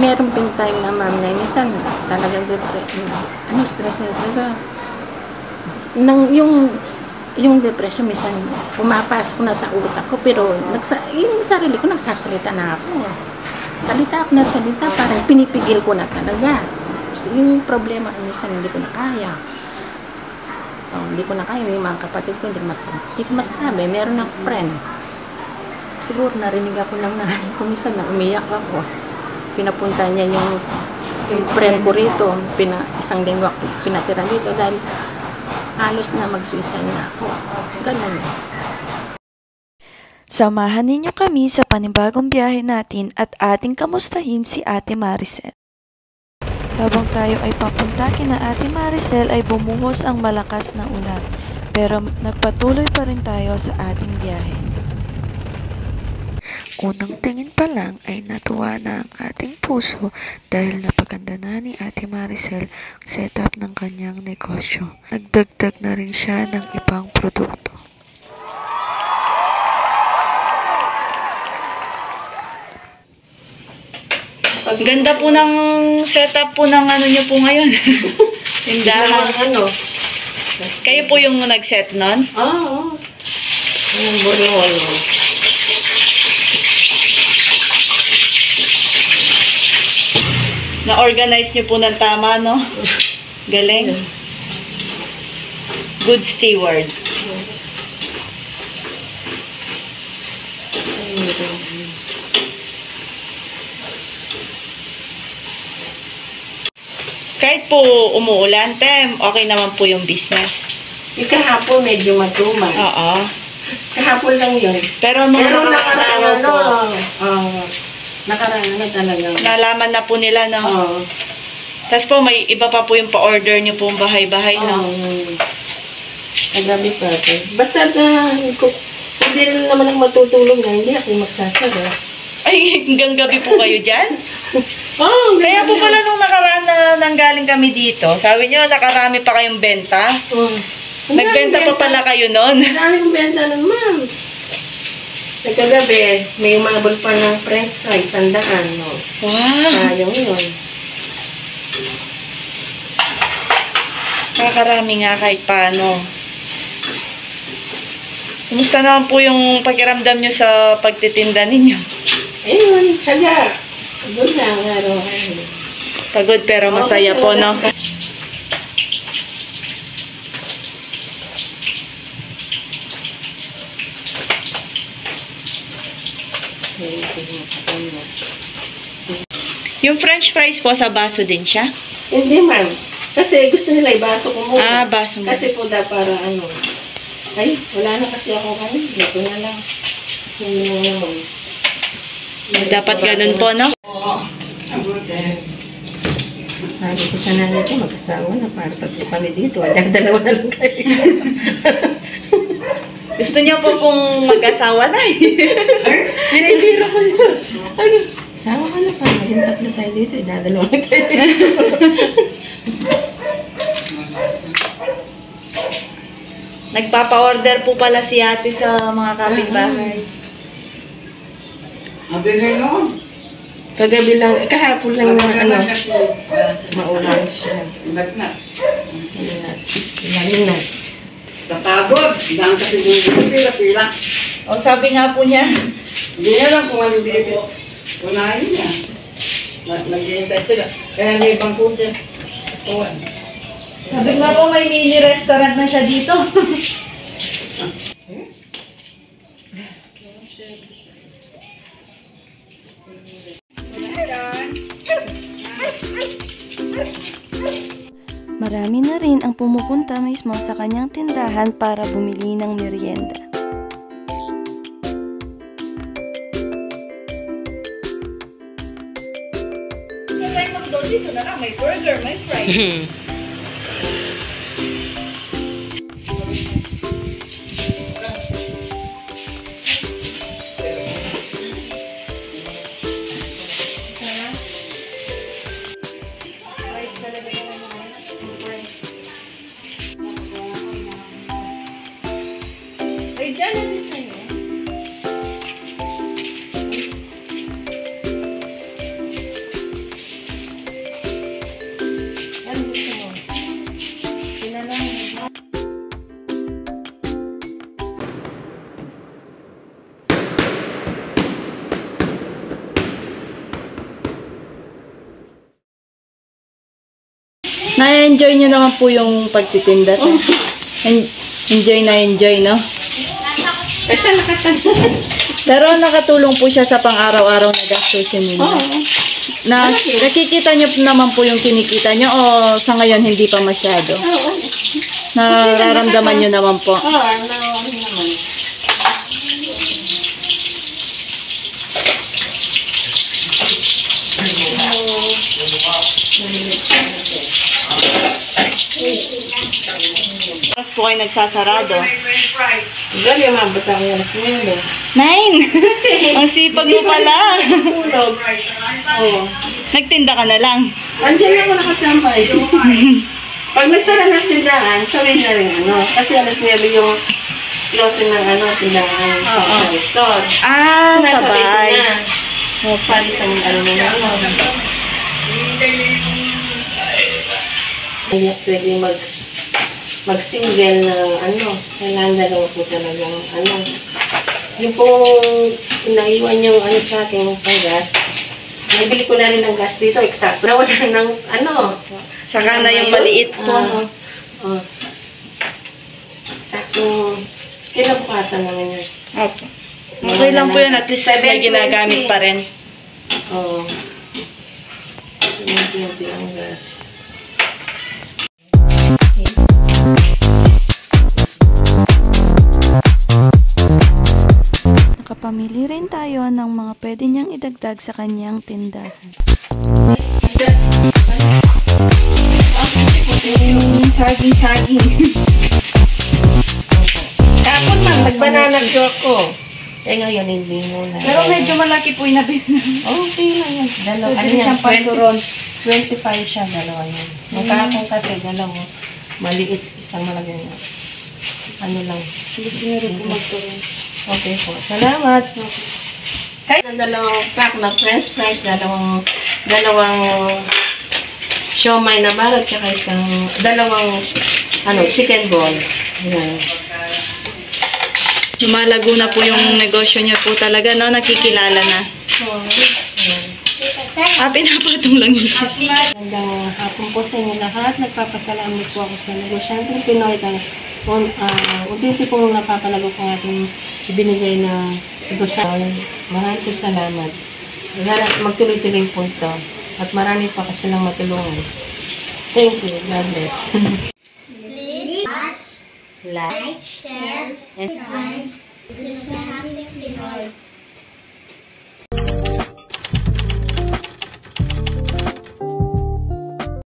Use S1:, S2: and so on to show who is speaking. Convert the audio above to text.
S1: meron ping time na ma'am na minsan talagang stress na stress. Yung depression minsan pumapasok na sa utak ko, pero yung sarili ko nagsasalita na ako. Salita ako na salita, parang pinipigil ko na talaga. Yung problema minsan hindi ko na kaya. Hindi ko na kaya, yung mga kapatid ko hindi ko masabi. Meron akong friend. Siguro narinig ako ng nanay ko minsan na umiyak ako. Pinapunta niya yung friend ko rito, isang linggo ako pinatira dito dahil halos na mag-suicide na ako. Ganun.
S2: Samahan ninyo kami sa panibagong biyahe natin at ating kamustahin si Ate Maricel. Habang tayo ay papunta kina Ate Maricel ay bumuhos ang malakas na ulan, pero nagpatuloy pa rin tayo sa ating biyahe. Unang tingin pa lang ay natuwa na ang ating puso dahil napaganda na ni Ate Maricel ang setup ng kanyang negosyo. Nagdagdag na rin siya ng ibang produkto.
S3: Ganda po ng setup po ng ano niyo po ngayon. Tindahan. Kayo po yung nag-set nun?
S1: Oo. Yung burol.
S3: Na-organize niyo po ng tama, no? Galing. Good steward. Kahit po umuulan, okay naman po yung business.
S1: Kahapon medyo matuma.
S3: Oo.
S1: Kahapon lang yun.
S3: Pero
S1: nakaraan po. Nakaraan na talaga.
S3: Nalaman na po nila, no?
S1: Oo.
S3: Tapos po, may iba pa po yung pa-order nyo pong bahay-bahay, no?
S1: Agabi pa ito. Basta hindi rin naman ako matutulog na, hindi ako magsasara.
S3: Ay, hanggang gabi po kayo dyan? Kaya po pala nung nakaraan na nanggaling kami dito, sabi nyo, nakarami pa kayong benta? Nagbenta pa pala kayo nun?
S1: Maraming benta nun, ma'am. Nagkagabi, may umabol pa ng french fries, 100, no?
S3: Wow!
S1: Sayang yun.
S3: Nakakarami nga kahit paano. Kumusta naman po yung pakiramdam nyo sa pagtitinda ninyo?
S1: Ayun, tsaga. Pagod lang, araw-araw.
S3: Pagod pero masaya po, no? Yung french fries po, sa baso din siya?
S1: Hindi, ma'am. Kasi gusto nila ibaso ko muna.
S3: Baso mo.
S1: Kasi po para ano. Ay, wala na kasi ako kanin. Dito na lang. Hindi na naman.
S3: Dapat ganun po, no?
S1: Oo. Sabi ko sa nanay ko, mag-asawa na para tatlo kami dito. Dalawa na lang kayo.
S3: Gusto niyo po pong mag-asawa na eh.
S1: Binibiro ko siya. Ano? Asawa ka na pa. Maging tatlo tayo dito. Dalawa na tayo dito.
S3: Nagpapa-order po pala si ate sa mga kapitbahay.
S4: Mabigay noon.
S1: Kagabi lang, kahapon lang na ano, maulan siya.
S4: Ibat na.
S1: Ilalim na.
S4: Tatagod. Daan kasi yung pila-pila.
S3: O sabi nga po niya.
S4: Hindi na lang kung ano bibig. Unahin niya. Nag-iintay sila. Kaya may ibang kutya.
S3: Sabi nga po may mini restaurant na siya dito.
S2: Marami na rin ang pumupunta mismo sa kanyang tindahan para bumili ng merienda.
S3: Dito na lang, may burger, may fries. Ay, dyan na din sa'yo. nyo naman po yung pagtitinda. Enjoy na enjoy, no?
S1: Kasi nakatanda.
S3: Pero nakatulong po siya sa pang-araw-araw na gastusin ninyo.
S1: Oo.
S3: Nakikita nyo naman po yung kinikita nyo o sa ngayon hindi pa masyado?
S1: Oo.
S3: Nararamdaman nyo naman po.
S1: Oo, naman.
S3: Tapos po kayo nagsasarado.
S1: Dali, mabot ako yung alas
S3: 9! Ang sipag mo pala.
S1: Tulog. Oo.
S3: Nagtinda ka na lang.
S1: Andiyan ako nakatambay. Pag nagsara ng tindahan, sabihin na rin kasi alas 9 yung closing ng tindahan sa store.
S3: Ah,
S1: Sinasabi ko
S3: sabay.
S1: na. Palis ang Hindi pwede mag-single na kailangan dalawa po talagang yung pong naiwan yung sa akin yung gas, nabili ko na rin ng gas dito, exact. Nawala ng
S3: Saka na yung maliit po.
S1: Sakto. Kinabukasan naman yun.
S3: Okay. Okay lang po yun. At least may ginagamit pa rin.
S1: Oo. 720 ang gas.
S2: Nakapamili rin tayo ng mga pwede niyang idagdag sa kanyang tindahan.
S3: Saging.
S1: Kapon man, nag-banana ako. Ngayon hindi mo na.
S3: Pero medyo malaki po yung nabili.
S1: Okay lang yan. Dalawa.
S3: Pwede siyang panturon.
S1: 25 siya, dalawa yan. Magkakapon kasi, dalawa. Maliit, isang malagay na. Lang.
S3: Gusto niyo rin po magturon.
S1: Okay po. Salamat. Kahit na dalawang pack na french fries, dalawang siomay na balot, tsaka dalawang chicken ball. Ayan.
S3: Lumalago na po yung negosyo niya po talaga, no? Nakikilala na. Pinapatong lang yun.
S1: Magandang hapon po sa inyo lahat. Nagpapasalamat po ako sa negosyanteng Pinoy. Unti-unti pong napapalago po ating ibinigay na negosyante. Maraming po salamat. Magtuloy-tuloy po ito. At marami pa kasi lang matulungan. Thank you. God bless.
S5: Please watch, like, share, and subscribe to Negosyanteng Pinoy.